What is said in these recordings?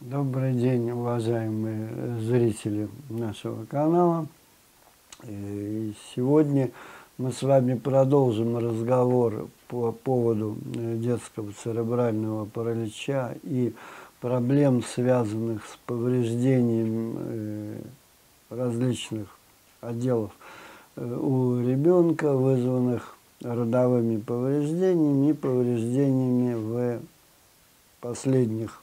Добрый день, уважаемые зрители нашего канала. Сегодня мы с вами продолжим разговор по поводу детского церебрального паралича и проблем, связанных с повреждением различных отделов у ребенка, вызванных родовыми повреждениями и повреждениями в последних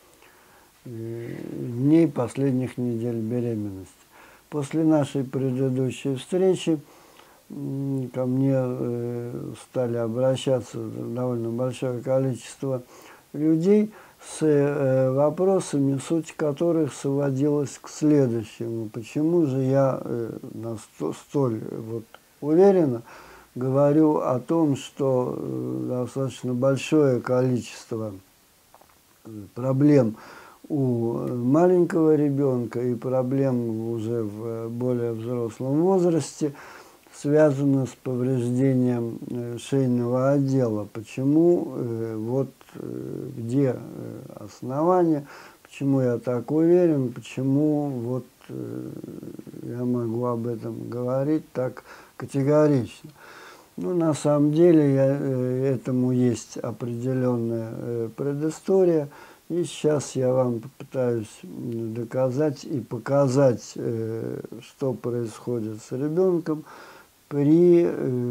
дней, последних недель беременности. После нашей предыдущей встречи ко мне стали обращаться довольно большое количество людей с вопросами, суть которых сводилась к следующему. Почему же я столь уверенно говорю о том, что достаточно большое количество проблем у маленького ребенка и проблем уже в более взрослом возрасте связано с повреждением шейного отдела. Почему, где основание, почему я так уверен, почему я могу об этом говорить так категорично. Ну, на самом деле, этому есть определенная предыстория. И сейчас я вам попытаюсь доказать и показать, что происходит с ребенком при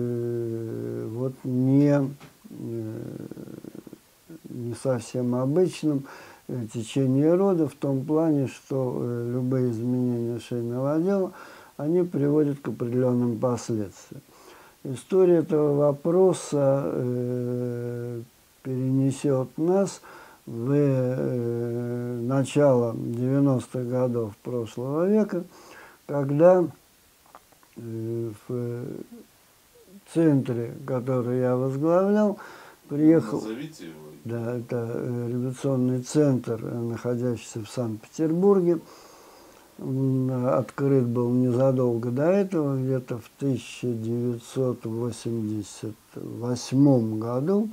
не совсем обычном течении родов, в том плане, что любые изменения шейного отдела, они приводят к определенным последствиям. История этого вопроса перенесет нас в начало 90-х годов прошлого века, когда в центре, который я возглавлял, приехал... Назовите его. Да, это революционный центр, находящийся в Санкт-Петербурге. Он открыт был незадолго до этого, где-то в 1988 году.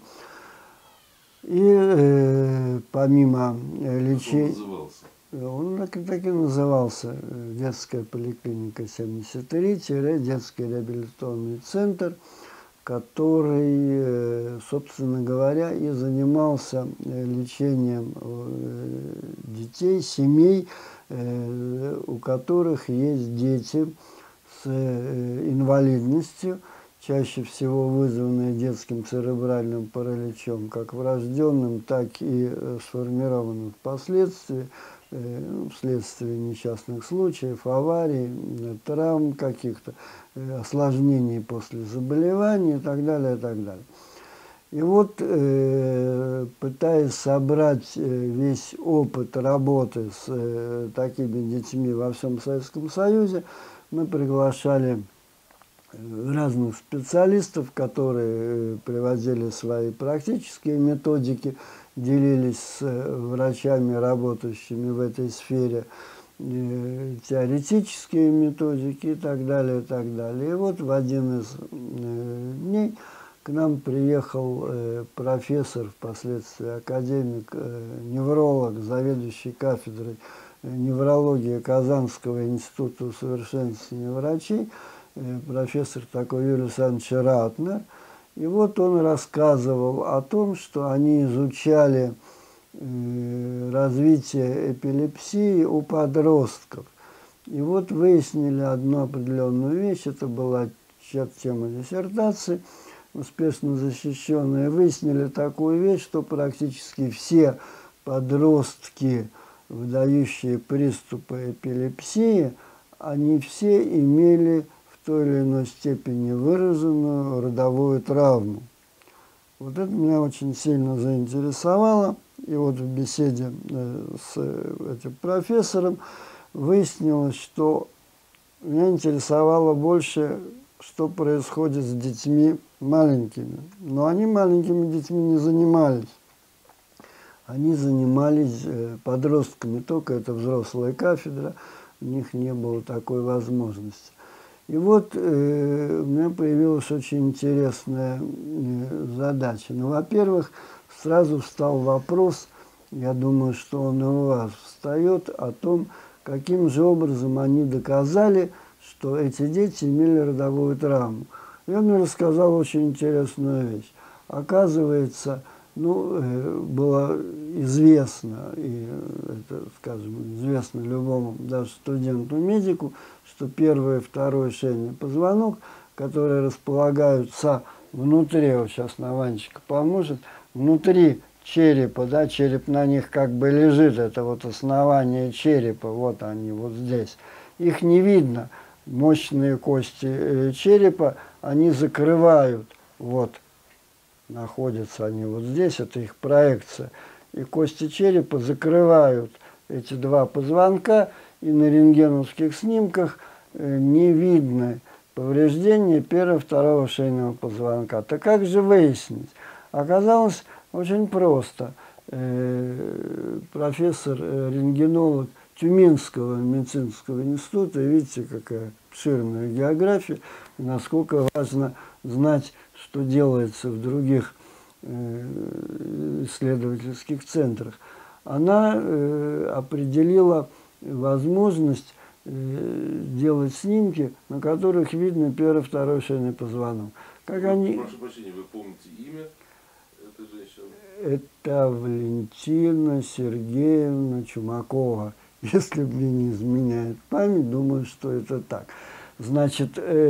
И помимо лечения... Он так и назывался детская поликлиника 73-детский реабилитационный центр, который, собственно говоря, и занимался лечением детей, семей, у которых есть дети с инвалидностью, чаще всего вызванные детским церебральным параличом, как врожденным, так и сформированным впоследствии, вследствие несчастных случаев, аварий, травм каких-то, осложнений после заболеваний и так далее, и так далее. И пытаясь собрать весь опыт работы с такими детьми во всем Советском Союзе, мы приглашали разных специалистов, которые привозили свои практические методики, делились с врачами, работающими в этой сфере, теоретические методики и так далее, и так далее. И в один из дней к нам приехал профессор, впоследствии академик, невролог, заведующий кафедрой неврологии Казанского института усовершенствования врачей, профессор такой Юрий Александрович Ратнер. И он рассказывал о том, что они изучали развитие эпилепсии у подростков. И выяснили одну определенную вещь, это была тема диссертации, успешно защищенная. Выяснили такую вещь, что практически все подростки, выдающие приступы эпилепсии, они все имели в той или иной степени выраженную родовую травму. Это меня очень сильно заинтересовало. И в беседе с этим профессором выяснилось, что меня интересовало больше, что происходит с детьми маленькими. Но они маленькими детьми не занимались. Они занимались подростками, только это взрослая кафедра, у них не было такой возможности. И у меня появилась очень интересная задача. Во-первых, сразу встал вопрос я думаю, что он и у вас встает, о том, каким же образом они доказали, что эти дети имели родовую травму. И он мне рассказал очень интересную вещь. Оказывается, было известно, и это, скажем, известно любому, даже студенту-медику, что первый и второй шейный позвонок, которые располагаются внутри, вот сейчас Ванечка поможет, внутри черепа, да, череп на них как бы лежит, это вот основание черепа, вот они вот здесь. Их не видно, мощные кости черепа, они закрывают, вот, находятся они вот здесь, это их проекция. И кости черепа закрывают эти два позвонка, и на рентгеновских снимках не видно повреждения первого и второго шейного позвонка. Так как же выяснить? Оказалось очень просто. Профессор-рентгенолог Тюменского медицинского института, видите, какая обширная география, и насколько важно знать, что делается в других исследовательских центрах. Она определила возможность делать снимки, на которых видно первый и второй шейный позвонок. Прошу прощения, вы помните имя этой женщины? Это Валентина Сергеевна Чумакова. Если мне не изменяет память, думаю, что это так. Значит,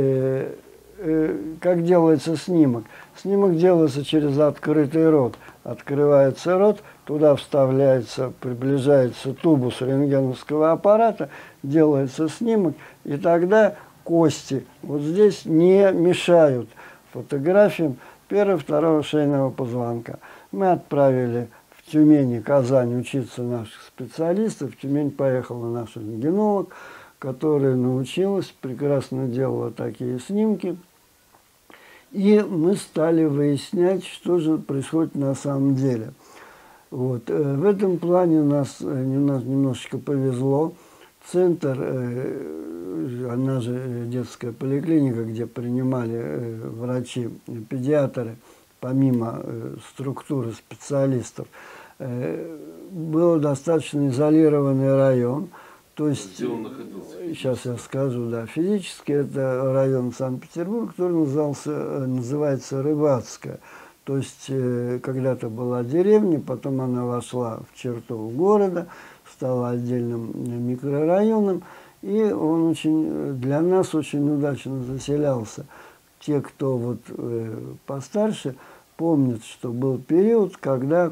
как делается снимок? Снимок делается через открытый рот. Открывается рот, туда вставляется, приближается тубус рентгеновского аппарата, делается снимок, и тогда кости вот здесь не мешают фотографиям первого и второго шейного позвонка. Мы отправили в Тюмень и Казань учиться наших специалистов. В Тюмень поехала наш рентгенолог, которая научилась, прекрасно делала такие снимки. И мы стали выяснять, что же происходит на самом деле. Вот. В этом плане нас немножечко повезло. Центр, она же детская поликлиника, где принимали врачи-педиатры, помимо структуры специалистов, был достаточно изолированный район. То есть, сейчас я скажу, да, физически это район Санкт-Петербург, который называется Рыбацкая. То есть, когда-то была деревня, потом она вошла в черту города, стала отдельным микрорайоном, и он для нас очень удачно заселялся. Те, кто вот постарше, помнят, что был период, когда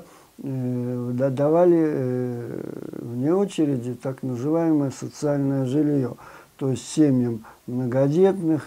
давали вне очереди так называемое социальное жилье. То есть семьям многодетных,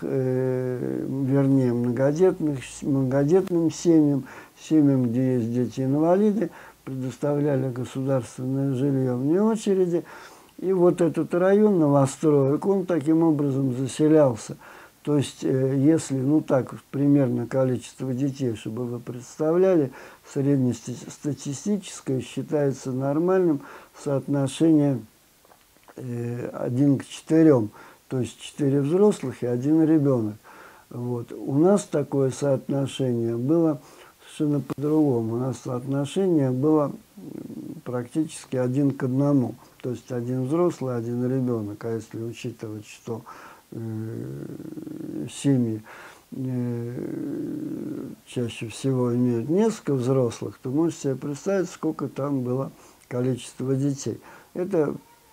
многодетным семьям, где есть дети-инвалиды, предоставляли государственное жилье вне очереди. И вот этот район новостроек, он таким образом заселялся. То есть, если, примерно количество детей, чтобы вы представляли, среднестатистическое считается нормальным соотношение 1 к 4, то есть 4 взрослых и 1 ребенок. Вот. У нас такое соотношение было совершенно по-другому. У нас соотношение было практически 1 к 1, то есть 1 взрослый, 1 ребенок. А если учитывать, что семьи чаще всего имеют несколько взрослых, то можете себе представить, сколько там было количество детей. Это,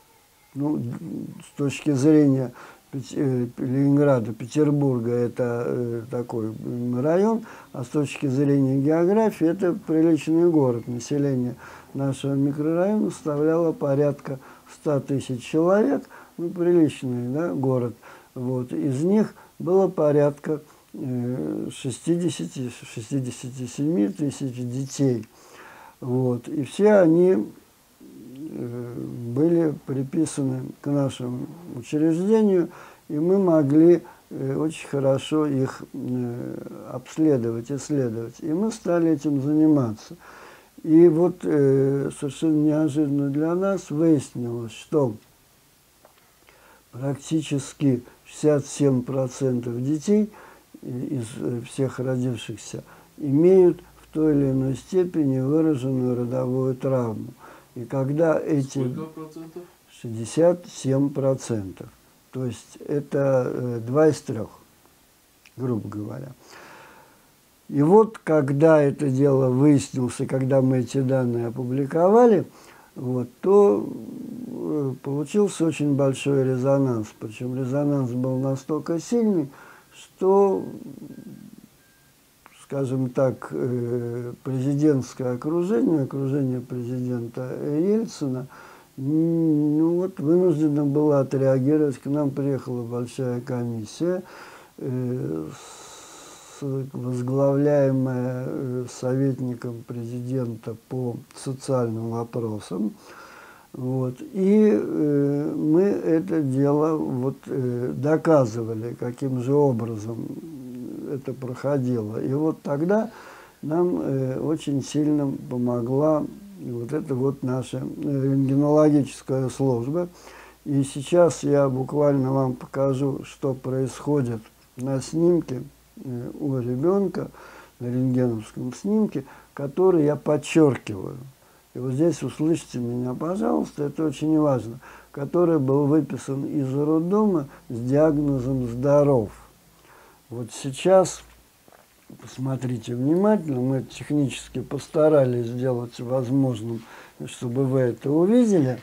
с точки зрения Ленинграда, Петербурга, это такой район, а с точки зрения географии, это приличный город. Население нашего микрорайона составляло порядка 100 тысяч человек, приличный, да, город. Вот. Из них было порядка 60-67 тысяч детей. Вот. И все они были приписаны к нашему учреждению, и мы могли очень хорошо их обследовать, исследовать. И мы стали этим заниматься. И вот совершенно неожиданно для нас выяснилось, что практически 67% детей из всех родившихся имеют в той или иной степени выраженную родовую травму. И когда эти... Сколько процентов? 67%. То есть это 2 из 3, грубо говоря. И вот когда это дело выяснилось, и когда мы эти данные опубликовали, вот, то получился очень большой резонанс. Причем резонанс был настолько сильный, что, скажем так, президентское окружение президента Ельцина, ну, вот, вынуждено было отреагировать. К нам приехала большая комиссия, возглавляемая советником президента по социальным вопросам. Вот. И мы это дело вот, доказывали, каким же образом это проходило. И вот тогда нам очень сильно помогла вот эта вот наша рентгенологическая служба. И сейчас я буквально вам покажу, что происходит на снимке у ребенка, на рентгеновском снимке, который я подчеркиваю. И вот здесь услышьте меня, пожалуйста, это очень важно, который был выписан из роддома с диагнозом «здоров». Вот сейчас, посмотрите внимательно, мы технически постарались сделать возможным, чтобы вы это увидели.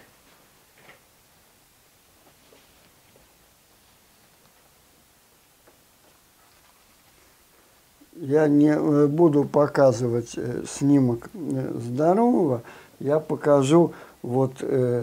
Я не буду показывать снимок здорового, я покажу вот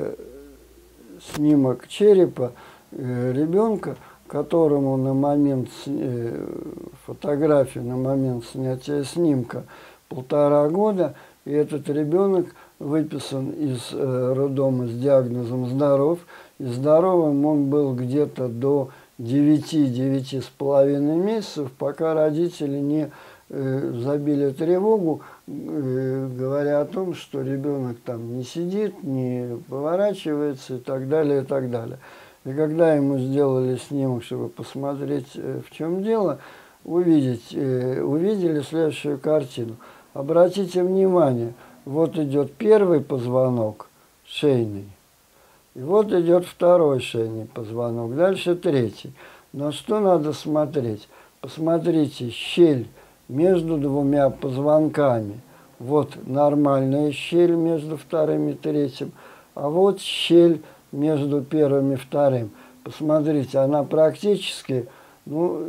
снимок черепа ребенка, которому на момент фотографии, на момент снятия снимка 1,5 года, и этот ребенок выписан из роддома с диагнозом «здоров», и здоровым он был где-то до 9-9,5 месяцев, пока родители не забили тревогу, говоря о том, что ребенок там не сидит, не поворачивается и так далее, и так далее. И когда ему сделали снимок, чтобы посмотреть, в чем дело, увидели следующую картину. Обратите внимание, вот идет первый позвонок шейный, и вот идет второй шейный позвонок, дальше третий. Но что надо смотреть? Посмотрите, щель между 2 позвонками. Вот нормальная щель между вторым и третьим, а вот щель между первым и вторым. Посмотрите, она практически в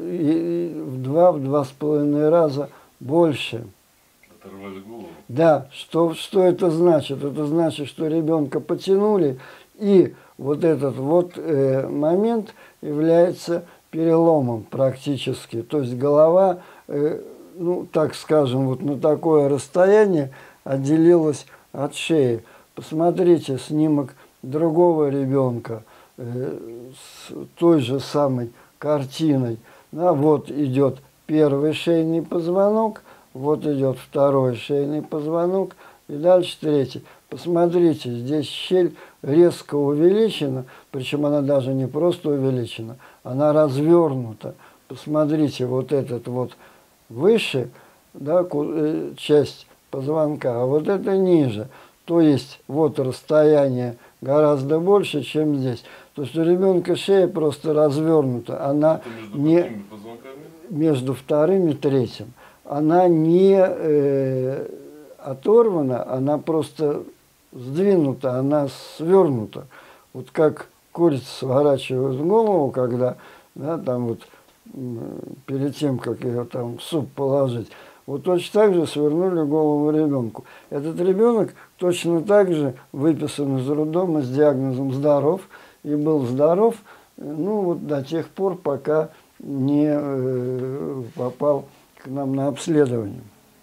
2–2,5 раза больше. Оторвали голову? Да, что это значит? Это значит, что ребенка потянули, и вот этот вот момент является переломом практически. То есть голова, ну так скажем, вот на такое расстояние отделилась от шеи. Посмотрите снимок другого ребенка с той же самой картиной. Да, вот идет первый шейный позвонок, вот идет второй шейный позвонок, и дальше третий. Посмотрите, здесь щель резко увеличена, причем она даже не просто увеличена, она развернута. Посмотрите, вот этот вот выше, да, часть позвонка, а вот это ниже. То есть вот расстояние гораздо больше, чем здесь. То есть у ребенка шея просто развернута, она не между вторым и третьим. Она не оторвана, она просто сдвинута, она свернута. Вот как курица сворачивает голову, когда, да, там вот перед тем, как ее там в суп положить, вот точно так же свернули голову ребенку. Этот ребенок точно так же выписан из роддома с диагнозом «здоров», и был здоров, ну вот до тех пор, пока не попал к нам на обследование.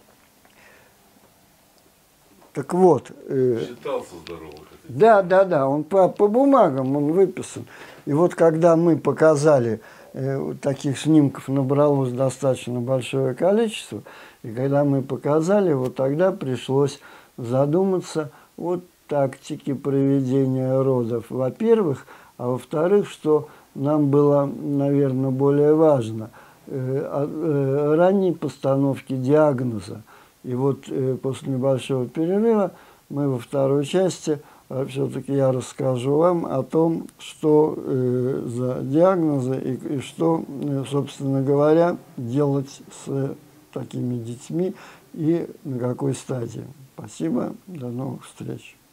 Так вот. Считался здоровым. Да, он по бумагам он выписан. И вот когда мы показали, таких снимков набралось достаточно большое количество, и когда мы показали, вот тогда пришлось задуматься о тактике проведения родов, во-первых, а во-вторых, что нам было, наверное, более важно, ранней постановки диагноза. И вот после небольшого перерыва мы во второй части все-таки я расскажу вам о том, что за диагнозы и что, собственно говоря, делать с такими детьми и на какой стадии. Спасибо, до новых встреч.